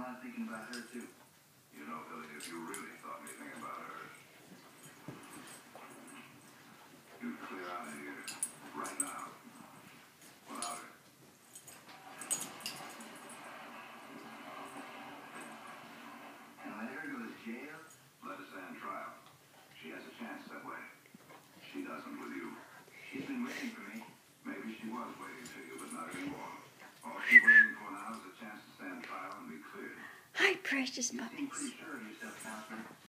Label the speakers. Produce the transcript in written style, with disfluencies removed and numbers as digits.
Speaker 1: lot thinking about her, too.
Speaker 2: You know, Billy, if you really thought anything about her, you'd clear out of here right now without her.
Speaker 1: And let her go to jail?
Speaker 2: Let her stand trial. She has a chance that way. She doesn't with you.
Speaker 1: She's been waiting for me.
Speaker 2: Maybe she was waiting for you, but not anymore. All she's waiting for now is a chance to stand trial and be cleared.
Speaker 3: Hi, precious
Speaker 1: You seem
Speaker 3: puppies.
Speaker 1: pretty sure of yourself, Counselor.